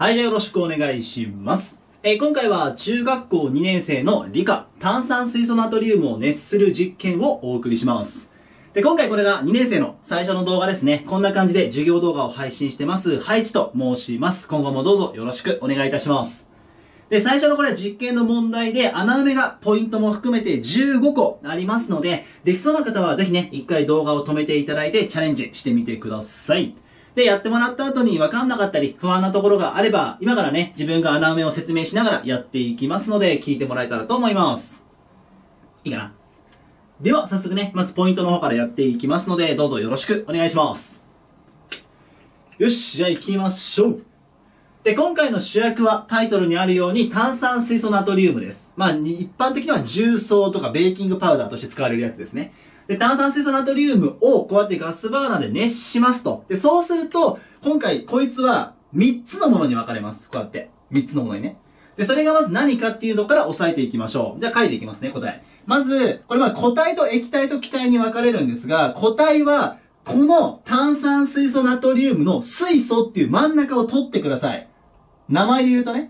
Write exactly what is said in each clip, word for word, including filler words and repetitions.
はい、じゃあよろしくお願いします。えー、今回は中学校にねん生の理科炭酸水素ナトリウムを熱する実験をお送りします。で、今回これがにねん生の最初の動画ですね。こんな感じで授業動画を配信してます。ハイチと申します。今後もどうぞよろしくお願いいたします。で、最初のこれは実験の問題で穴埋めがポイントも含めてじゅうごこありますので、できそうな方はぜひね、一回動画を止めていただいてチャレンジしてみてください。で、やってもらった後に分かんなかったり、不安なところがあれば、今からね、自分が穴埋めを説明しながらやっていきますので、聞いてもらえたらと思います。いいかな？では、早速ね、まずポイントの方からやっていきますので、どうぞよろしくお願いします。よし、じゃあ行きましょう。で、今回の主役はタイトルにあるように炭酸水素ナトリウムです。まあ、一般的には重曹とかベーキングパウダーとして使われるやつですね。で、炭酸水素ナトリウムをこうやってガスバーナーで熱しますと。で、そうすると、今回こいつはみっつのものに分かれます。こうやって。みっつのものにね。で、それがまず何かっていうのから押さえていきましょう。じゃあ書いていきますね、答え。まず、これは固体と液体と気体に分かれるんですが、固体は、この炭酸水素ナトリウムの水素っていう真ん中を取ってください。名前で言うとね。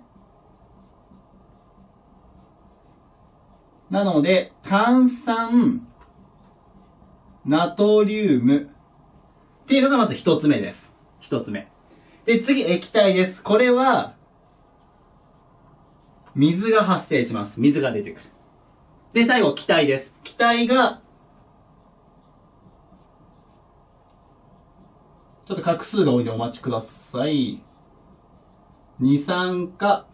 なので、炭酸ナトリウムっていうのがまず一つ目です。一つ目。で、次、液体です。これは、水が発生します。水が出てくる。で、最後、気体です。気体が、ちょっと画数が多いんでお待ちください。二酸化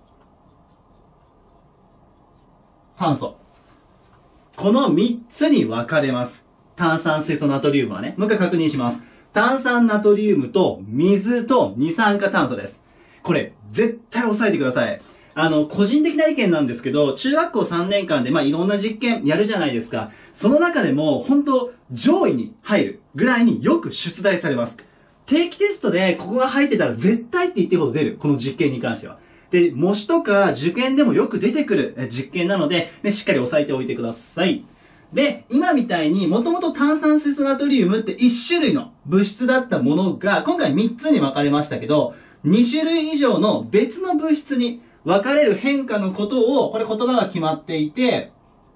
炭素。この三つに分かれます。炭酸水素ナトリウムはね。もう一回確認します。炭酸ナトリウムと水と二酸化炭素です。これ、絶対押さえてください。あの、個人的な意見なんですけど、中学校さんねんかんでまあいろんな実験やるじゃないですか。その中でも、本当上位に入るぐらいによく出題されます。定期テストでここが入ってたら絶対って言ってるほど出る。この実験に関しては。で、模試とか受験でもよく出てくる実験なので、ね、しっかり押さえておいてください。で、今みたいにもともと炭酸水素ナトリウムっていっしゅるいの物質だったものが、今回みっつに分かれましたけど、にしゅるい以上の別の物質に分かれる変化のことを、これ言葉が決まっていて、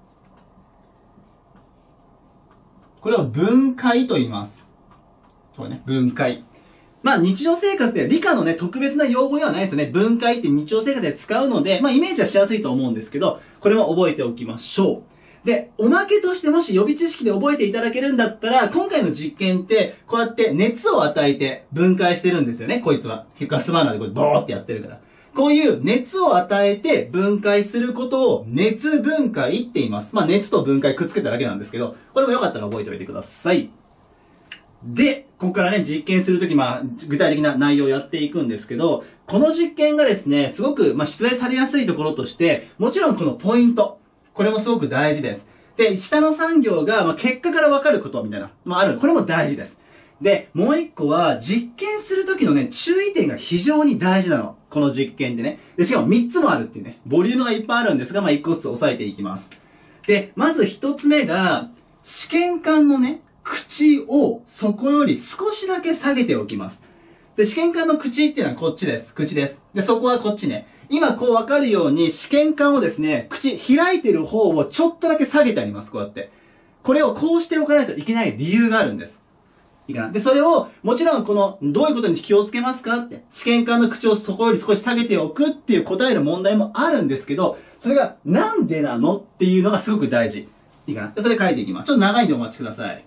これを分解と言います。これね、分解。まあ日常生活で理科のね、特別な用語ではないですよね。分解って日常生活で使うので、まあイメージはしやすいと思うんですけど、これも覚えておきましょう。で、おまけとしてもし予備知識で覚えていただけるんだったら、今回の実験って、こうやって熱を与えて分解してるんですよね、こいつは。ガスバーナーでこうボーってやってるから。こういう熱を与えて分解することを熱分解って言います。まあ熱と分解くっつけただけなんですけど、これもよかったら覚えておいてください。で、ここからね、実験するとき、まあ、具体的な内容をやっていくんですけど、この実験がですね、すごく、まあ、出題されやすいところとして、もちろんこのポイント。これもすごく大事です。で、下のさん行が、まあ、結果からわかることみたいな、まあ、ある。これも大事です。で、もう一個は、実験するときのね、注意点が非常に大事なの。この実験でね。で、しかもみっつもあるっていうね、ボリュームがいっぱいあるんですが、まあ、いっこずつ押さえていきます。で、まずひとつめが、試験管のね、口を底より少しだけ下げておきます。で、試験管の口っていうのはこっちです。口です。で、そこはこっちね。今こうわかるように試験管をですね、口開いてる方をちょっとだけ下げてあります。こうやって。これをこうしておかないといけない理由があるんです。いいかな。で、それを、もちろんこの、どういうことに気をつけますかって、試験管の口を底より少し下げておくっていう答える問題もあるんですけど、それがなんでなのっていうのがすごく大事。いいかな。で、それ書いていきます。ちょっと長いんでお待ちください。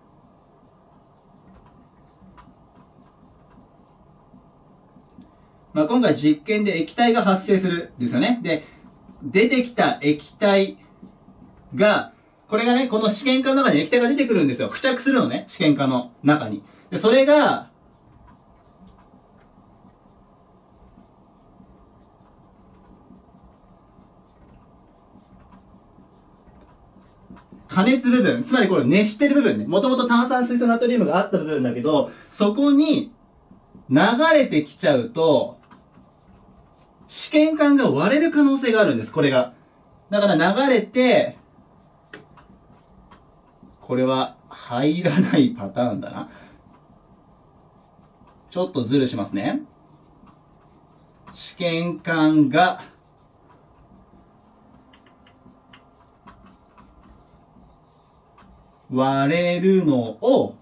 まあ、今回実験で液体が発生するですよね。で、出てきた液体が、これがね、この試験管の中に液体が出てくるんですよ。付着するのね、試験管の中に。で、それが、加熱部分。つまりこれ熱してる部分ね。もともと炭酸水素ナトリウムがあった部分だけど、そこに流れてきちゃうと、試験管が割れる可能性があるんです、これが。だから流れて、これは入らないパターンだな。ちょっとズルしますね。 試験管が割れるのを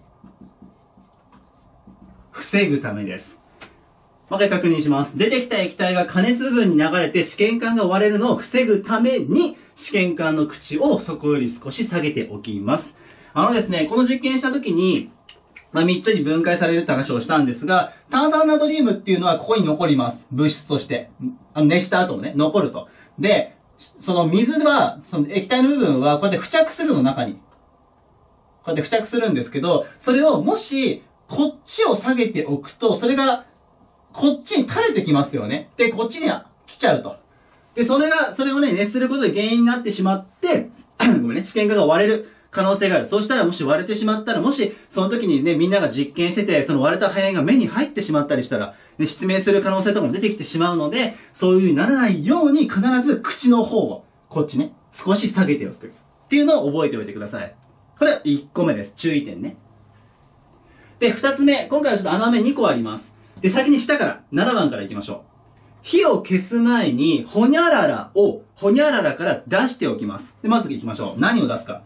防ぐためです。もう一回確認します。出てきた液体が加熱部分に流れて試験管が割れるのを防ぐために試験管の口をそこより少し下げておきます。あのですね、この実験した時に、まあ、みっつに分解されるって話をしたんですが、炭酸ナトリウムっていうのはここに残ります。物質として。あの熱した後もね、残ると。で、その水は、その液体の部分はこうやって付着するの中に。こうやって付着するんですけど、それをもし、こっちを下げておくと、それが、こっちに垂れてきますよね。で、こっちに来ちゃうと。で、それが、それをね、熱することで原因になってしまって、ごめんね、試験管が割れる可能性がある。そうしたらもし割れてしまったら、もし、その時にね、みんなが実験してて、その割れた破片が目に入ってしまったりしたら、ね、失明する可能性とかも出てきてしまうので、そういう風にならないように必ず口の方を、こっちね、少し下げておく。っていうのを覚えておいてください。これはいっこめです。注意点ね。で、ふたつめ。今回はちょっと穴目にこあります。で、先に下から、ななばんからいきましょう。火を消す前に、ほにゃららを、ほにゃららから出しておきます。で、まず行きましょう。何を出すか。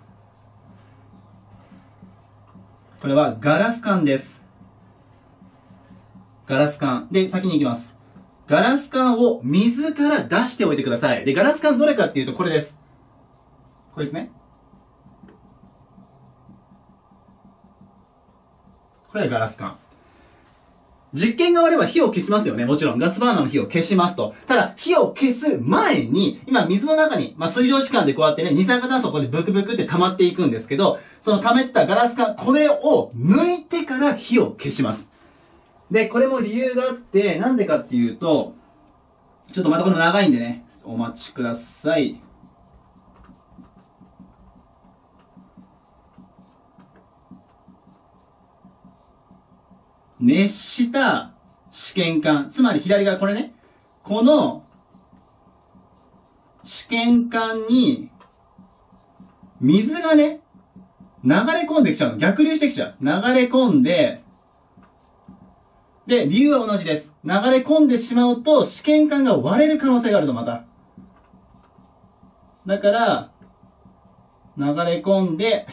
これはガラス管です。ガラス管。で、先に行きます。ガラス管を水から出しておいてください。で、ガラス管どれかっていうとこれです。これですね。これはガラス管。実験が終われば火を消しますよね。もちろん。ガスバーナーの火を消しますと。ただ、火を消す前に、今水の中に、まあ、水蒸気管でこうやってね、二酸化炭素をここでブクブクって溜まっていくんですけど、その溜めてたガラス管、これを抜いてから火を消します。で、これも理由があって、なんでかっていうと、ちょっとまたこれ長いんでね、お待ちください。熱した試験管、つまり左側これね、この試験管に水がね、流れ込んできちゃうの。逆流してきちゃう。流れ込んで、で、理由は同じです。流れ込んでしまうと試験管が割れる可能性があると、また。だから、流れ込んで、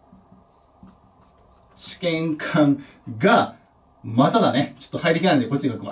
試験管が、まただね。ちょっと入りきらないんでこっちで書くわ。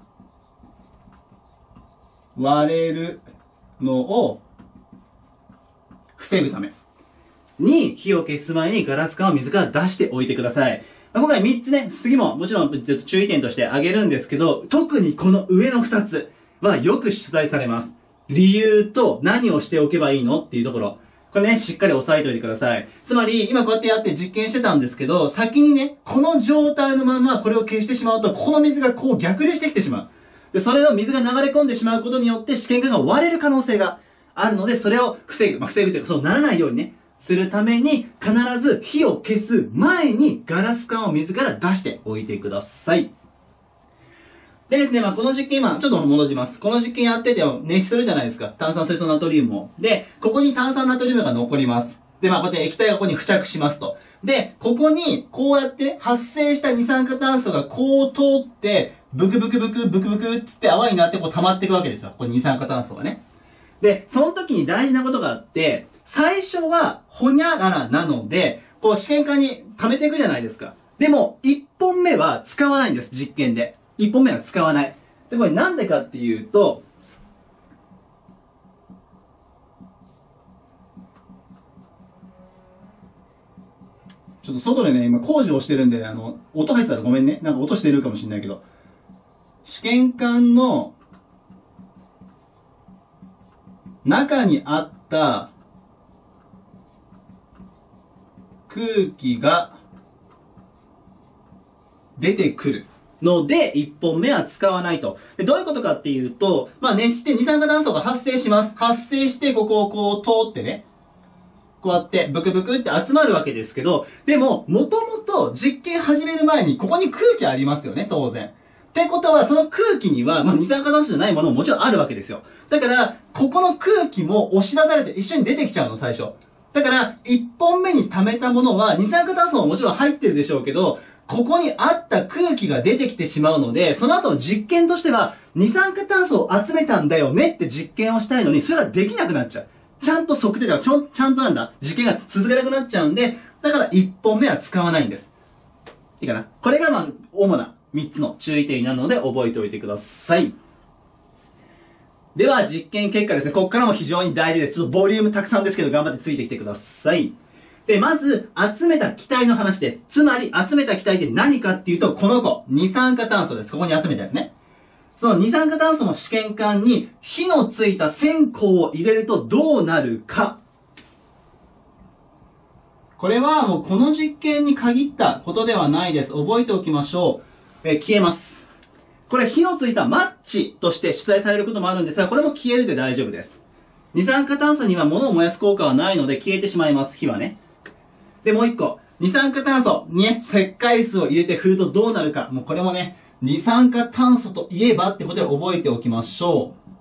割れるのを防ぐために火を消す前にガラス管を水から出しておいてください。今回みっつね、次ももちろんちょっと注意点として挙げるんですけど、特にこの上のふたつはよく出題されます。理由と何をしておけばいいのっていうところ。これね、しっかり押さえておいてください。つまり、今こうやってやって実験してたんですけど、先にね、この状態のままこれを消してしまうと、この水がこう逆流してきてしまう。で、それを水が流れ込んでしまうことによって試験管が割れる可能性があるので、それを防ぐ。まあ、防ぐというか、そうならないようにね、するために、必ず火を消す前にガラス管を水から出しておいてください。でですね、まあこの実験、今、ちょっと戻ります。この実験やってて熱するじゃないですか。炭酸水素ナトリウムを。で、ここに炭酸ナトリウムが残ります。で、まあこうやって液体がここに付着しますと。で、ここに、こうやって発生した二酸化炭素がこう通って、ブクブクブクブクブクっつって泡になってこう溜まっていくわけですよ。ここに二酸化炭素がね。で、その時に大事なことがあって、最初は、ほにゃららなので、こう試験管に溜めていくじゃないですか。でも、一本目は使わないんです、実験で。一本目は使わない。で、これなんでかっていうと、ちょっと外でね、今工事をしてるんで、あの、音入ってたらごめんね。なんか音してるかもしれないけど、試験管の中にあった空気が出てくるので、いっぽんめは使わないと。で、どういうことかっていうと、まあ熱して二酸化炭素が発生します。発生して、ここをこう通ってね、こうやってブクブクって集まるわけですけど、でも、もともと実験始める前にここに空気ありますよね、当然。ってことは、その空気には、まあ、二酸化炭素じゃないものももちろんあるわけですよ。だから、ここの空気も押し出されて一緒に出てきちゃうの、最初。だから、一本目に溜めたものは、二酸化炭素ももちろん入ってるでしょうけど、 ここにあった空気が出てきてしまうので、その後の実験としては、二酸化炭素を集めたんだよねって実験をしたいのに、それができなくなっちゃう。ちゃんと測定ではちょ、ちゃんとなんだ、実験が続けなくなっちゃうんで、だからいっぽんめは使わないんです。いいかな？これがまあ、主なみっつの注意点になるので覚えておいてください。では、実験結果ですね。ここからも非常に大事です。ちょっとボリュームたくさんですけど、頑張ってついてきてください。で、まず、集めた気体の話です。つまり、集めた気体って何かっていうと、この子、二酸化炭素です。ここに集めたやつね。その二酸化炭素の試験管に火のついた線香を入れるとどうなるか。これはもうこの実験に限ったことではないです。覚えておきましょう。え、消えます。これ火のついたマッチとして出題されることもあるんですが、これも消えるで大丈夫です。二酸化炭素には物を燃やす効果はないので消えてしまいます。火はね。で、もう一個。二酸化炭素にね、石灰水を入れて振るとどうなるか。もうこれもね、二酸化炭素といえばってことで覚えておきましょう。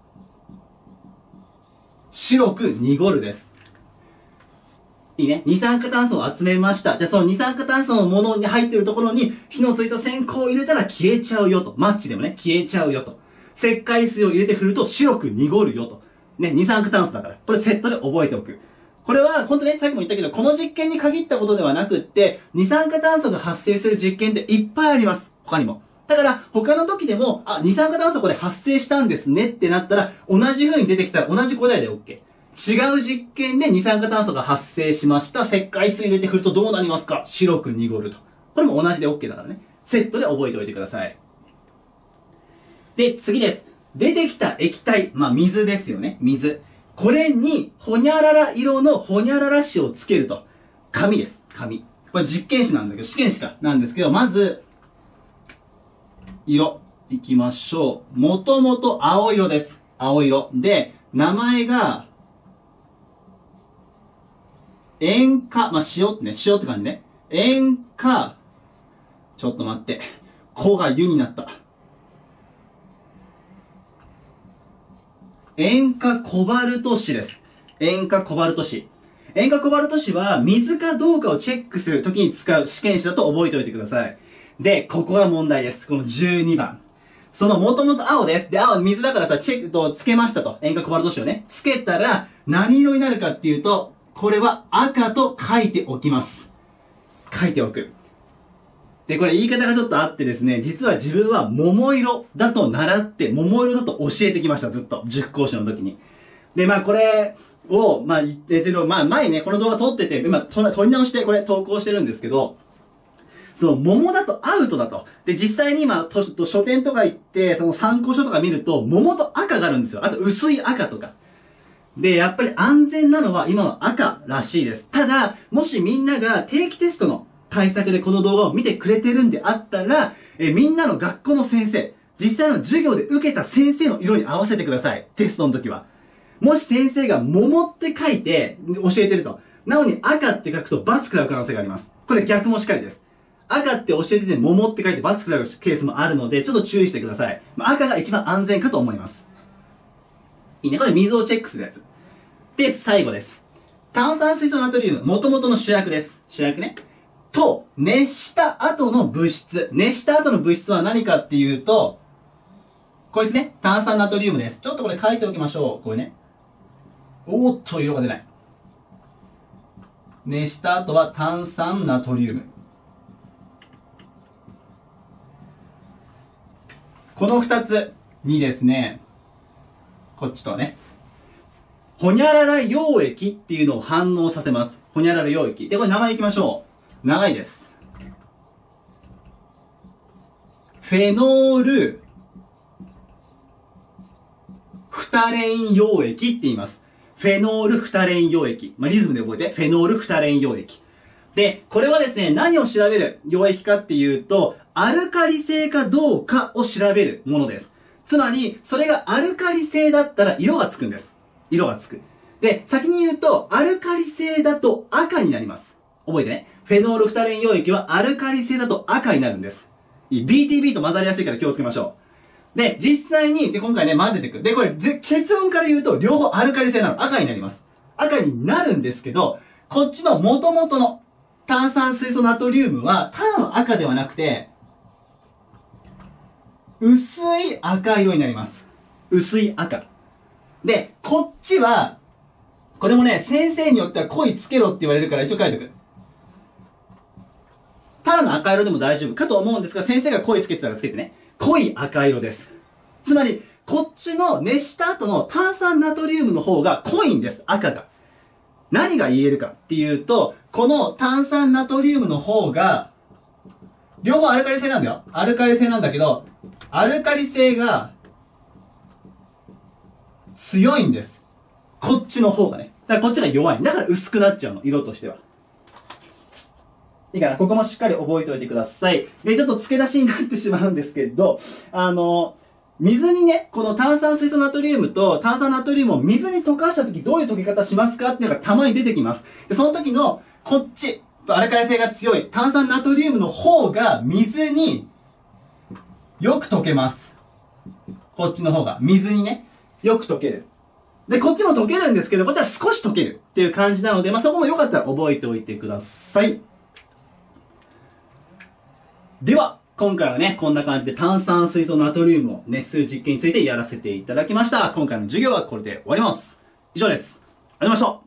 白く濁るです。いいね。二酸化炭素を集めました。じゃあその二酸化炭素のものに入っているところに火のついた線香を入れたら消えちゃうよと。マッチでもね、消えちゃうよと。石灰水を入れて振ると白く濁るよと。ね、二酸化炭素だから。これセットで覚えておく。これは、本当ね、さっきも言ったけど、この実験に限ったことではなくって、二酸化炭素が発生する実験っていっぱいあります。他にも。だから、他の時でも、あ、二酸化炭素これ発生したんですねってなったら、同じ風に出てきたら同じ答えで OK。違う実験で二酸化炭素が発生しました。石灰水入れて振るとどうなりますか？白く濁ると。これも同じで OK だからね。セットで覚えておいてください。で、次です。出てきた液体。まあ、水ですよね。水。これに、ほにゃらら色のほにゃらら紙をつけると。紙です。紙。これ実験紙なんだけど、試験紙か。なんですけど、まず、色。いきましょう。もともと青色です。青色。で、名前が、塩化、まあ、塩ってね、塩って感じね。塩化、ちょっと待って。子が湯になった。塩化コバルト紙です。塩化コバルト紙。塩化コバルト紙は水かどうかをチェックするときに使う試験紙だと覚えておいてください。で、ここが問題です。このじゅうにばん。そのもともと青です。で、青、水だからさ、チェックとつけましたと。塩化コバルト紙をね。つけたら、何色になるかっていうと、これは赤と書いておきます。書いておく。で、これ言い方がちょっとあってですね、実は自分は桃色だと習って、桃色だと教えてきました、ずっと。塾講師の時に。で、まあこれを、まあ言ってて、まあ前ね、この動画撮ってて、今撮り直してこれ投稿してるんですけど、その桃だとアウトだと。で、実際に今、と書店とか行って、その参考書とか見ると、桃と赤があるんですよ。あと薄い赤とか。で、やっぱり安全なのは今の赤らしいです。ただ、もしみんなが定期テストの対策でこの動画を見てくれてるんであったら、えみんなの学校の先生、実際の授業で受けた先生の色に合わせてください。テストの時は。もし先生が桃って書いて教えてると。なのに赤って書くと罰食らう可能性があります。これ逆もしっかりです。赤って教えてて桃って書いて罰食らうケースもあるので、ちょっと注意してください。赤が一番安全かと思います。いいね。これ水をチェックするやつ。で、最後です。炭酸水素ナトリウム、元々の主役です。主役ね。と、熱した後の物質。熱した後の物質は何かっていうと、こいつね、炭酸ナトリウムです。ちょっとこれ書いておきましょう。これね。おーっと、色が出ない。熱した後は炭酸ナトリウム。この二つにですね、こっちとね、ほにゃらら溶液っていうのを反応させます。ほにゃらら溶液。で、これ名前いきましょう。長いです。フェノール、フタレン溶液って言います。フェノール、フタレン溶液。まあ、リズムで覚えて。フェノール、フタレン溶液。で、これはですね、何を調べる溶液かっていうと、アルカリ性かどうかを調べるものです。つまり、それがアルカリ性だったら色がつくんです。色がつく。で、先に言うと、アルカリ性だと赤になります。覚えてね。フェノールフタレン溶液はアルカリ性だと赤になるんです。ビーティービー と混ざりやすいから気をつけましょう。で、実際に、で、今回ね、混ぜていく。で、これ、結論から言うと、両方アルカリ性なの。赤になります。赤になるんですけど、こっちの元々の、 炭酸水素ナトリウムは、ただの赤ではなくて、薄い赤色になります。薄い赤。で、こっちは、これもね、先生によっては濃いつけろって言われるから一応書いておく。ただの赤色でも大丈夫かと思うんですが、先生が濃いつけてたらつけてね。濃い赤色です。つまり、こっちの熱した後の炭酸ナトリウムの方が濃いんです、赤が。何が言えるかっていうと、この炭酸ナトリウムの方が、両方アルカリ性なんだよ。アルカリ性なんだけど、アルカリ性が強いんです。こっちの方がね。だからこっちが弱い。だから薄くなっちゃうの、色としては。いいかな、ここもしっかり覚えておいてください。で、ちょっと付け出しになってしまうんですけど、あの、水にね、この炭酸水素ナトリウムと炭酸ナトリウムを水に溶かしたときどういう溶け方しますかっていうのがたまに出てきます。で、その時のこっちとアルカリ性が強い炭酸ナトリウムの方が水によく溶けます。こっちの方が水にね、よく溶ける。で、こっちも溶けるんですけど、こっちは少し溶けるっていう感じなので、まあ、そこもよかったら覚えておいてください。では、今回はね、こんな感じで炭酸水素ナトリウムを熱する実験についてやらせていただきました。今回の授業はこれで終わります。以上です。ありがとうございました。